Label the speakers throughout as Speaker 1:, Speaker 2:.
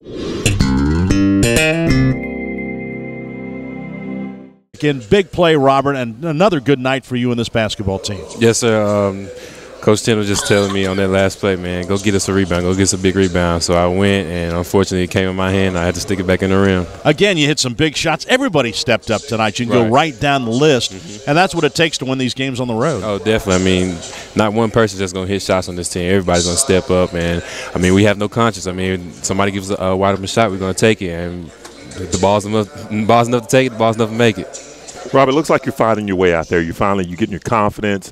Speaker 1: Again, big play, Robert, and another good night for you and this basketball team.
Speaker 2: Yes, sir. Coach Tim was just telling me on that last play, man, go get us a rebound, go get us a big rebound. So I went, and unfortunately it came in my hand. I had to stick it back in the rim.
Speaker 1: Again, you hit some big shots. Everybody stepped up tonight. You can go right down the list, and that's what it takes to win these games on the road.
Speaker 2: Oh, definitely. I mean, not one person just going to hit shots on this team. Everybody's going to step up, and, I mean, we have no conscience. I mean, somebody gives a wide open shot, we're going to take it. And the ball's enough to take it, the ball's enough to make it.
Speaker 3: Rob, it looks like you're finding your way out there. You're getting your confidence.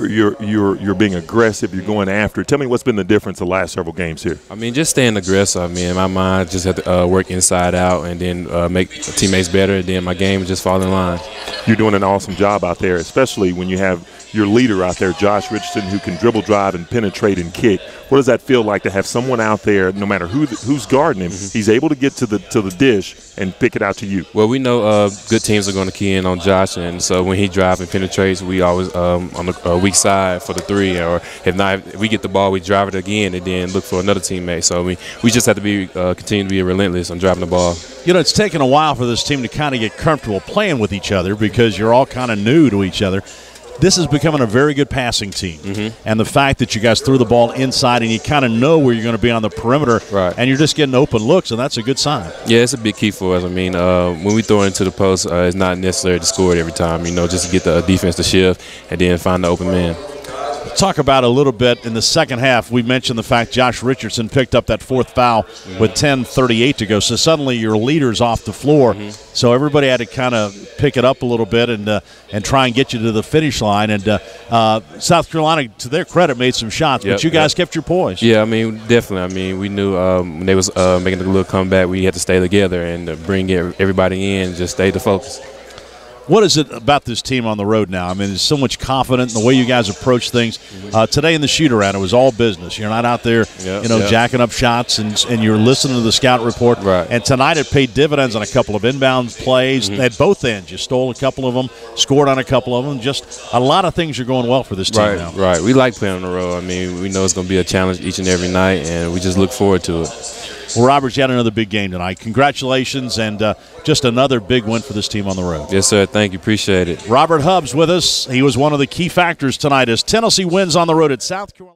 Speaker 3: You're being aggressive. You're going after it. Tell me what's been the difference the last several games here.
Speaker 2: I mean, just staying aggressive. I mean, in my mind, just have to work inside out and then make teammates better. And then my game just fall in line.
Speaker 3: You're doing an awesome job out there, especially when you have your leader out there, Josh Richardson, who can dribble, drive, and penetrate and kick. What does that feel like to have someone out there, no matter who's guarding him, he's able to get to the dish and pick it out to you?
Speaker 2: Well, we know good teams are going to key in on Josh, and so when he drives and penetrates, we always on the weak side for the three, or if not, if we get the ball, we drive it again and then look for another teammate. So we just have to be continue to be relentless on driving the ball.
Speaker 1: You know, it's taken a while for this team to kind of get comfortable playing with each other because you're all kind of new to each other. This is becoming a very good passing team. And the fact that you guys threw the ball inside and you kind of know where you're going to be on the perimeter, and you're just getting open looks, and that's a good sign.
Speaker 2: Yeah, it's a big key for us. I mean, when we throw it into the post, it's not necessary to score it every time, you know, just to get the defense to shift and then find the open man.
Speaker 1: Talk about a little bit in the second half. We mentioned the fact Josh Richardson picked up that fourth foul with 10:38 to go. So suddenly your leader's off the floor. So everybody had to kind of pick it up a little bit and try and get you to the finish line. And South Carolina, to their credit, made some shots, but you guys kept your poise.
Speaker 2: Yeah, I mean, definitely. I mean, we knew when they was making a little comeback, we had to stay together and bring everybody in, just stay the focus.
Speaker 1: What is it about this team on the road now? I mean, there's so much confidence in the way you guys approach things. Today in the shoot-around, it was all business. You're not out there, jacking up shots, and you're listening to the scout report. And tonight it paid dividends on a couple of inbound plays at both ends. You stole a couple of them, scored on a couple of them. Just a lot of things are going well for this team now.
Speaker 2: Right. We like playing on the road. I mean, we know it's going to be a challenge each and every night, and we just look forward to it.
Speaker 1: Well, Robert, you had another big game tonight. Congratulations, and just another big win for this team on the road.
Speaker 2: Yes, sir. Thank you. Appreciate it.
Speaker 1: Robert Hubbs with us. He was one of the key factors tonight as Tennessee wins on the road at South Carolina.